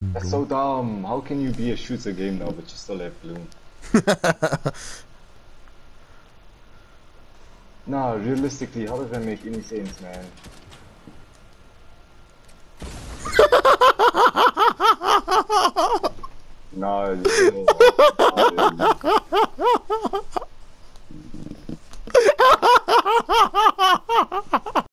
That's so dumb. How can you be a shooter game now, but you still have bloom? Nah, realistically, how does that make any sense, man?